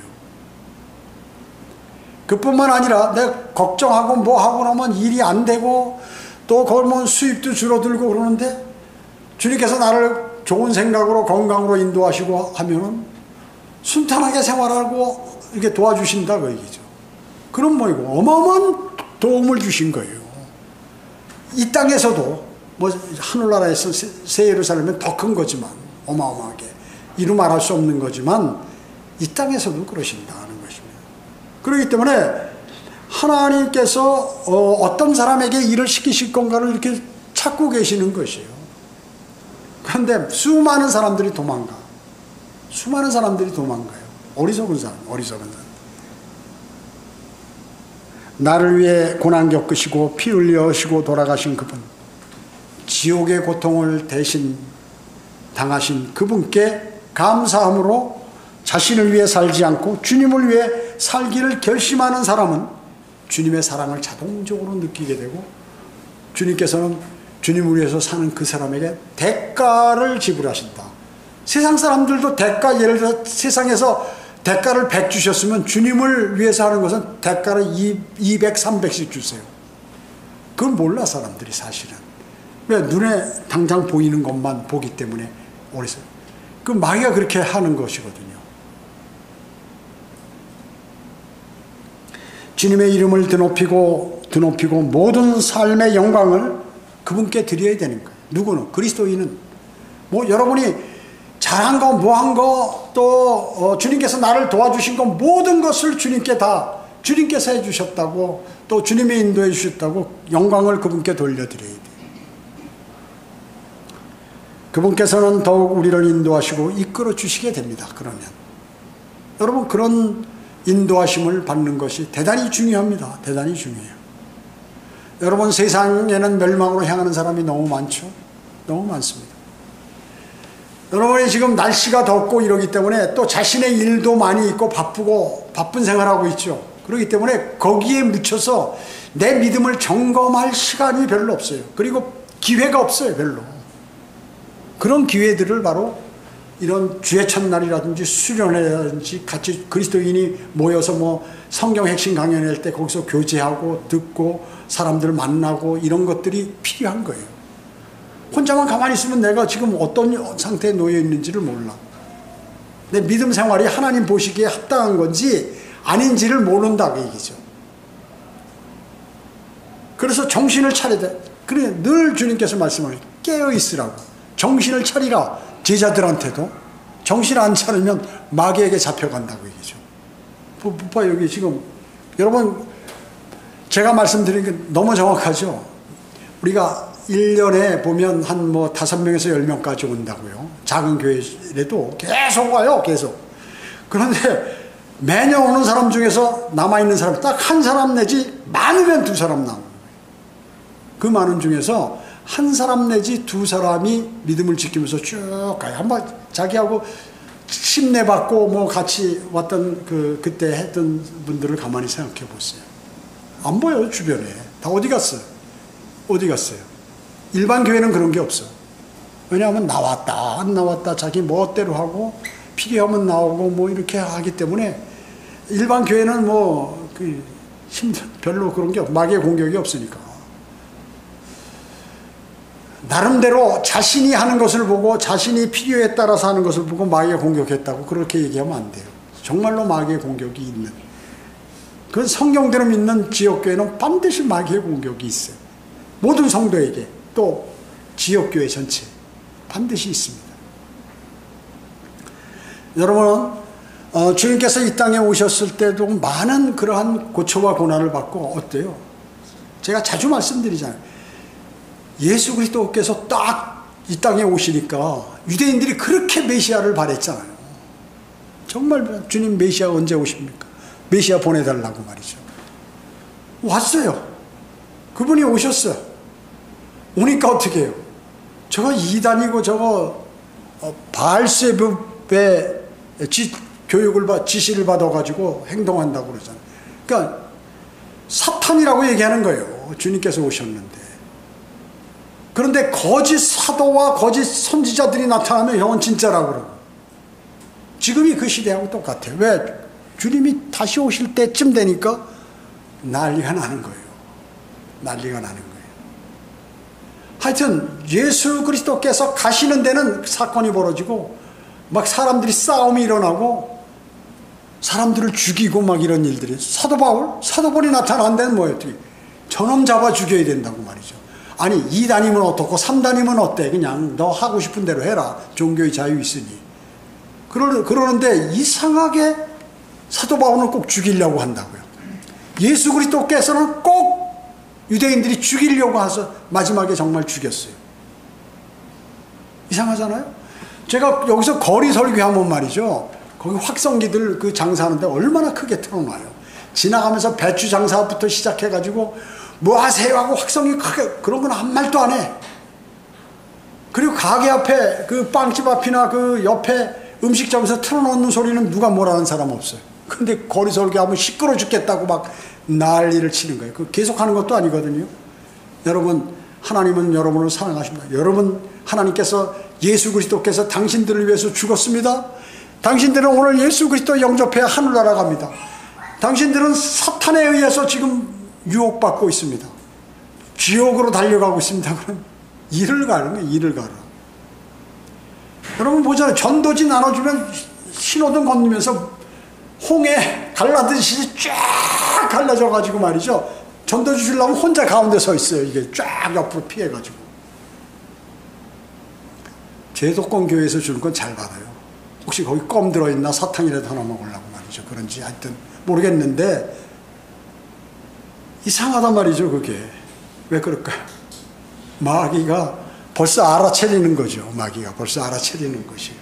그뿐만 아니라 내가 걱정하고 뭐 하고 나면 일이 안 되고 또 그러면 수입도 줄어들고 그러는데 주님께서 나를 좋은 생각으로 건강으로 인도하시고 하면은 순탄하게 생활하고 이렇게 도와주신다 그 얘기죠. 그럼 뭐이고 어마어마한 도움을 주신 거예요. 이 땅에서도 뭐 하늘나라에서 새 예루살렘은 더 큰 거지만 어마어마하게 이루 말할 수 없는 거지만 이 땅에서도 그러신다는 것입니다. 그렇기 때문에 하나님께서 어떤 사람에게 일을 시키실 건가를 이렇게 찾고 계시는 것이에요. 그런데 수많은 사람들이 도망가요. 어리석은 사람. 나를 위해 고난 겪으시고 피 흘려시고 돌아가신 그분, 지옥의 고통을 대신 당하신 그분께 감사함으로 자신을 위해 살지 않고 주님을 위해 살기를 결심하는 사람은 주님의 사랑을 자동적으로 느끼게 되고 주님께서는 주님을 위해서 사는 그 사람에게 대가를 지불하신다. 세상 사람들도 예를 들어 세상에서 대가를 100 주셨으면 주님을 위해서 하는 것은 대가를 200, 300씩 주세요. 그건 몰라 사람들이 사실은. 왜? 눈에 당장 보이는 것만 보기 때문에 오래서. 그 마귀가 그렇게 하는 것이거든요. 주님의 이름을 드높이고 모든 삶의 영광을 그분께 드려야 되는 거예요. 누구는? 그리스도인은. 뭐 여러분이 잘한 거, 뭐한 거, 또 주님께서 나를 도와주신 거 모든 것을 주님께 다 주님께서 해주셨다고 또 주님이 인도해 주셨다고 영광을 그분께 돌려드려야 돼요. 그분께서는 더욱 우리를 인도하시고 이끌어 주시게 됩니다. 그러면 여러분, 그런 인도하심을 받는 것이 대단히 중요합니다. 대단히 중요해요. 여러분, 세상에는 멸망으로 향하는 사람이 너무 많죠. 너무 많습니다. 여러분이 지금 날씨가 덥고 이러기 때문에 또 자신의 일도 많이 있고 바쁘고 바쁜 생활하고 있죠. 그렇기 때문에 거기에 묻혀서 내 믿음을 점검할 시간이 별로 없어요. 그리고 기회가 없어요. 별로. 그런 기회들을 바로 이런 주의 첫날이라든지 수련회라든지 같이 그리스도인이 모여서 뭐 성경 핵심 강연할 때 거기서 교제하고 듣고 사람들 만나고 이런 것들이 필요한 거예요. 혼자만 가만히 있으면 내가 지금 어떤 상태에 놓여 있는지를 몰라. 내 믿음 생활이 하나님 보시기에 합당한 건지 아닌지를 모른다, 그 얘기죠. 그래서 정신을 차려야 돼. 그래, 늘 주님께서 말씀을 깨어 있으라고. 정신을 차리라. 제자들한테도. 정신 안 차리면 마귀에게 잡혀간다고 얘기죠. 봐, 여기 지금 여러분, 제가 말씀드린 게 너무 정확하죠. 우리가 1년에 보면 한 뭐 5명에서 10명까지 온다고요. 작은 교회라도 계속 와요. 계속. 그런데 매년 오는 사람 중에서 남아있는 사람 딱 한 사람 내지 많으면 2사람 나오는 거예요. 그 많은 중에서 한 사람 내지 2사람이 믿음을 지키면서 쭉 가요. 한번 자기하고 침례받고 뭐 같이 왔던 그때 했던 분들을 가만히 생각해 보세요. 안 보여요. 주변에. 다 어디 갔어요? 어디 갔어요? 일반 교회는 그런 게 없어. 왜냐하면 나왔다 안 나왔다 자기 멋대로 하고 필요하면 나오고 뭐 이렇게 하기 때문에 일반 교회는 뭐 별로 그런 게 마귀의 공격이 없으니까. 나름대로 자신이 하는 것을 보고 자신이 필요에 따라서 하는 것을 보고 마귀가 공격했다고 그렇게 얘기하면 안 돼요. 정말로 마귀의 공격이 있는, 그 성경대로 믿는 지역교회는 반드시 마귀의 공격이 있어요. 모든 성도에게, 또 지역교회 전체 반드시 있습니다. 여러분은 주님께서 이 땅에 오셨을 때도 많은 그러한 고초와 고난을 받고 어때요? 제가 자주 말씀드리잖아요. 예수 그리스도께서 딱 이 땅에 오시니까 유대인들이 그렇게 메시아를 바랬잖아요. 정말 주님 메시아 언제 오십니까? 메시아 보내달라고 말이죠. 왔어요. 그분이 오셨어요. 오니까 어떻게 해요? 저거 이단이고 저거 바알세붑의 지시를 받아가지고 행동한다고 그러잖아요. 그러니까 사탄이라고 얘기하는 거예요. 주님께서 오셨는데. 그런데 거짓 사도와 거짓 선지자들이 나타나면 형은 진짜라고 그러고. 지금이 그 시대하고 똑같아요. 왜? 주님이 다시 오실 때쯤 되니까 난리가 나는 거예요. 난리가 나는 거예요. 하여튼 예수 그리스도께서 가시는 데는 사건이 벌어지고 막 사람들이 싸움이 일어나고 사람들을 죽이고 막 이런 일들이. 사도 바울이 나타난 데는 뭐예요? 저놈 잡아 죽여야 된다고 말이죠. 아니 2단이면 어떻고 3단이면 어때? 그냥 너 하고 싶은 대로 해라. 종교의 자유 있으니. 그러는데 이상하게 사도 바울은 꼭 죽이려고 한다고요. 예수 그리스도께서는 꼭 유대인들이 죽이려고 해서 마지막에 정말 죽였어요. 이상하잖아요? 제가 여기서 거리 설교하면 말이죠. 거기 확성기들 그 장사하는데 얼마나 크게 틀어놔요. 지나가면서 배추 장사부터 시작해가지고 뭐 하세요 하고 확성기 크게, 그런 건 한 말도 안 해. 그리고 가게 앞에 그 빵집 앞이나 그 옆에 음식점에서 틀어놓는 소리는 누가 뭐라는 사람 없어요. 근데 거리 설교하면 시끄러워 죽겠다고 막 난리를 치는 거예요. 그 계속하는 것도 아니거든요. 여러분, 하나님은 여러분을 사랑하십니다. 여러분, 하나님께서 예수 그리스도께서 당신들을 위해서 죽었습니다. 당신들은 오늘 예수 그리스도 영접해야 하늘나라 갑니다. 당신들은 사탄에 의해서 지금 유혹받고 있습니다. 지옥으로 달려가고 있습니다. 그럼 일을 가는 거예요. 일을 가라. 여러분 보잖아요. 전도지 나눠주면 신호등 건너면서 홍해 갈라듯이 쫙 갈라져가지고 말이죠. 전도지 주려면 혼자 가운데 서 있어요. 이게 쫙 옆으로 피해가지고. 제도권 교회에서 주는 건 잘 받아요. 혹시 거기 껌 들어있나 사탕이라도 하나 먹으려고 말이죠. 그런지 하여튼 모르겠는데 이상하단 말이죠. 그게 왜 그럴까요? 마귀가 벌써 알아채리는 거죠. 마귀가 벌써 알아채리는 것이에요.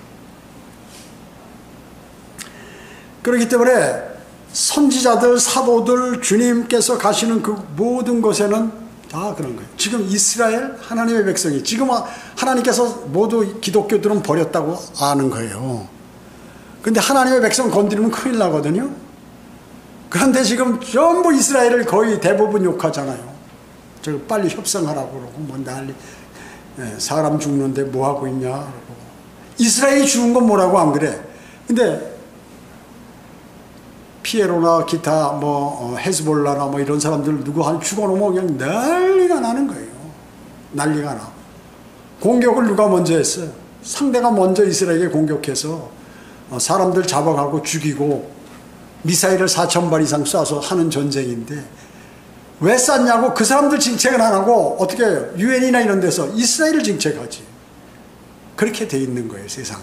그렇기 때문에 선지자들, 사도들, 주님께서 가시는 그 모든 곳에는 다 그런 거예요. 지금 이스라엘 하나님의 백성이, 지금 하나님께서 모두 기독교들은 버렸다고 아는 거예요. 근데 하나님의 백성 건드리면 큰일 나거든요. 그런데 지금 전부 이스라엘을 거의 대부분 욕하잖아요. 저 빨리 협상하라고 그러고 뭐 난리, 사람 죽는데 뭐 하고 있냐 그러고. 이스라엘이 죽은 건 뭐라고 안 그래. 근데 피에로나 기타 뭐 헤즈볼라나 뭐 이런 사람들 누구 한 죽어놓으면 그냥 난리가 나는 거예요. 난리가 나. 공격을 누가 먼저 했어요? 상대가 먼저 이스라엘에 공격해서 사람들 잡아가고 죽이고 미사일을 4,000발 이상 쏴서 하는 전쟁인데 왜 쐈냐고. 그 사람들 징책은 안 하고 어떻게 해요? 유엔이나 이런 데서 이스라엘을 징책하지. 그렇게 돼 있는 거예요, 세상은.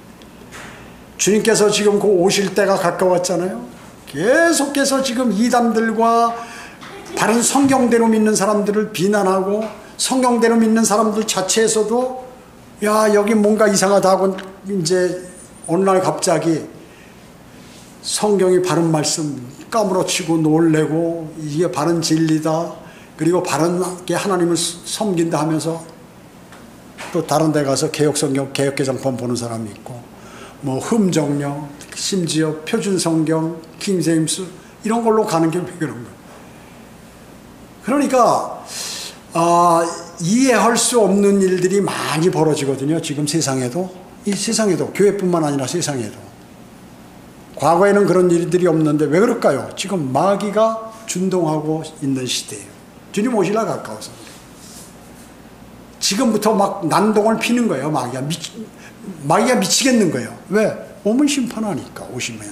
주님께서 지금 그 오실 때가 가까웠잖아요. 계속해서 지금 이단들과 다른 성경대로 믿는 사람들을 비난하고 성경대로 믿는 사람들 자체에서도 야, 여기 뭔가 이상하다고 이제 어느 날 갑자기 성경이 바른 말씀 까무러치고 놀래고 이게 바른 진리다, 그리고 바른게 하나님을 섬긴다 하면서 또 다른 데 가서 개혁성경, 개혁개정판 보는 사람이 있고 뭐 흠정령, 심지어 표준성경, 킹제임스 이런 걸로 가는 게 왜 그런 거예요. 그러니까 이해할 수 없는 일들이 많이 벌어지거든요. 지금 세상에도, 이 세상에도, 교회뿐만 아니라 세상에도. 과거에는 그런 일들이 없는데 왜 그럴까요? 지금 마귀가 준동하고 있는 시대예요. 주님 오시라 가까워서. 지금부터 막 난동을 피는 거예요. 마귀가 미치겠는 거예요. 왜? 오면 심판하니까. 오시면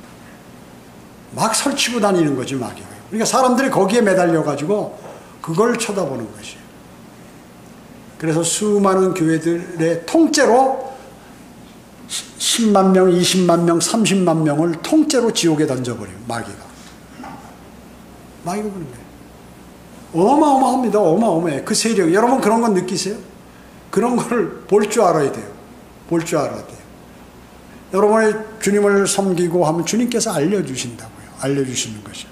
막 설치고 다니는 거지, 마귀가. 그러니까 사람들이 거기에 매달려 가지고 그걸 쳐다보는 것이에요. 그래서 수많은 교회들의 통째로 10만 명, 20만 명, 30만 명을 통째로 지옥에 던져버려요, 마귀가. 마귀가 그런 거예요. 어마어마합니다. 어마어마해. 그 세력. 여러분 그런 건 느끼세요? 그런 걸 볼 줄 알아야 돼요. 볼 줄 알아야 돼요. 여러분이 주님을 섬기고 하면 주님께서 알려주신다고요. 알려주시는 것이요.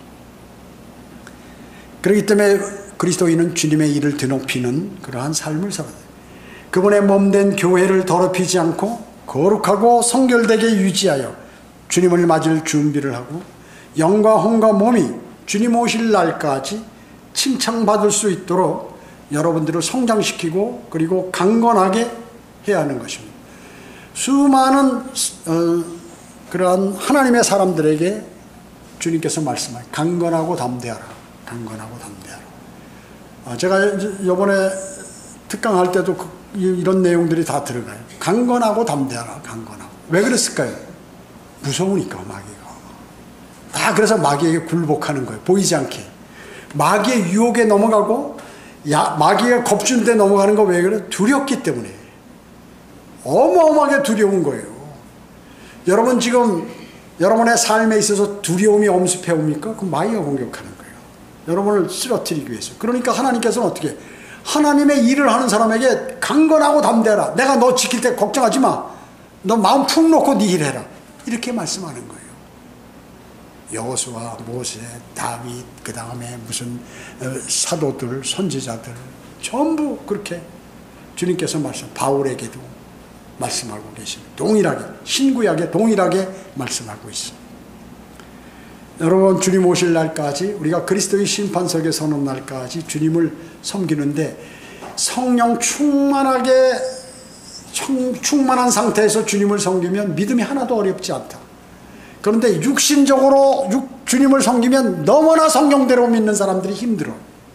그렇기 때문에 그리스도인은 주님의 일을 드높이는 그러한 삶을 살아야 돼요. 그분의 몸된 교회를 더럽히지 않고 거룩하고 성결되게 유지하여 주님을 맞을 준비를 하고 영과 혼과 몸이 주님 오실 날까지 칭찬받을 수 있도록 여러분들을 성장시키고 그리고 강건하게 해야 하는 것입니다. 수많은 그러한 하나님의 사람들에게 주님께서 말씀하세요. 강건하고 담대하라. 강건하고 담대하라. 제가 이번에 특강할 때도 이런 내용들이 다 들어가요. 강건하고 담대하라. 강건하고. 왜 그랬을까요? 무서우니까 마귀가. 다 그래서 마귀에게 굴복하는 거예요. 보이지 않게. 마귀의 유혹에 넘어가고 마귀가 겁준 데 넘어가는 거 왜 그래? 두렵기 때문에. 어마어마하게 두려운 거예요. 여러분 지금 여러분의 삶에 있어서 두려움이 엄습해 옵니까? 그럼 마귀가 공격하는 거예요. 여러분을 쓰러뜨리기 위해서. 그러니까 하나님께서는 어떻게? 하나님의 일을 하는 사람에게 강건하고 담대하라. 내가 너 지킬 때 걱정하지 마. 너 마음 푹 놓고 네 일 해라. 이렇게 말씀하는 거예요. 여호수아, 모세, 다윗, 그 다음에 무슨 사도들, 선지자들 전부 그렇게 주님께서 바울에게도 말씀하고 계십니다. 동일하게, 신구약에 동일하게 말씀하고 있습니다. 여러분 주님 오실 날까지, 우리가 그리스도의 심판석에 서는 날까지 주님을 섬기는데 성령 충만한 상태에서 주님을 섬기면 믿음이 하나도 어렵지 않다. 그런데 육신적으로 주님을 섬기면 너무나 성령대로 믿는 사람들이 힘들어.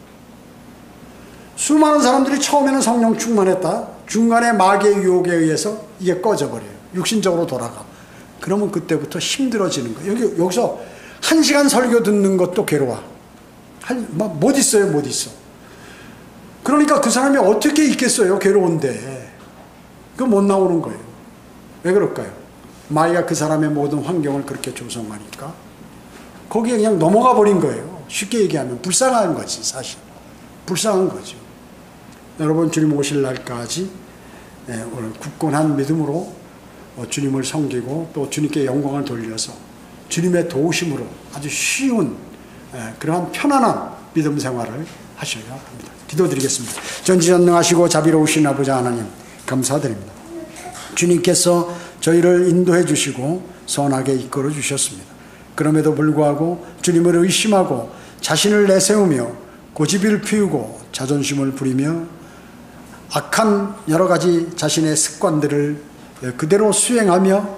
수많은 사람들이 처음에는 성령 충만했다. 중간에 마귀의 유혹에 의해서 이게 꺼져버려요. 육신적으로 돌아가. 그러면 그때부터 힘들어지는 거예요. 여기서 1시간 설교 듣는 것도 괴로워. 못 있어요, 못 있어. 그러니까 그 사람이 어떻게 있겠어요, 괴로운데. 그거 못 나오는 거예요. 왜 그럴까요? 마귀가 그 사람의 모든 환경을 그렇게 조성하니까 거기에 그냥 넘어가 버린 거예요. 쉽게 얘기하면 불쌍한 거지, 사실. 불쌍한 거죠. 여러분 주님 오실 날까지 오늘 굳건한 믿음으로 주님을 섬기고 또 주님께 영광을 돌려서 주님의 도우심으로 아주 쉬운 그러한 편안한 믿음 생활을 하셔야 합니다. 기도드리겠습니다. 전지전능하시고 자비로우신 아버지 하나님 감사드립니다. 주님께서 저희를 인도해 주시고 선하게 이끌어 주셨습니다. 그럼에도 불구하고 주님을 의심하고 자신을 내세우며 고집을 피우고 자존심을 부리며 악한 여러 가지 자신의 습관들을 그대로 수행하며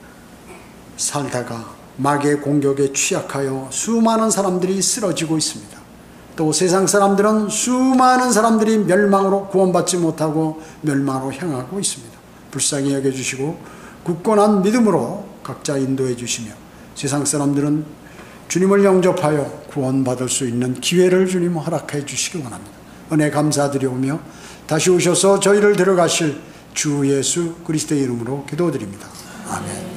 살다가 마귀의 공격에 취약하여 수많은 사람들이 쓰러지고 있습니다. 또 세상 사람들은 수많은 사람들이 멸망으로 구원받지 못하고 멸망으로 향하고 있습니다. 불쌍히 여겨주시고 굳건한 믿음으로 각자 인도해 주시며 세상 사람들은 주님을 영접하여 구원받을 수 있는 기회를 주님 허락해 주시기 원합니다. 은혜 감사드리오며 다시 오셔서 저희를 데려가실 주 예수 그리스도의 이름으로 기도드립니다. 아멘.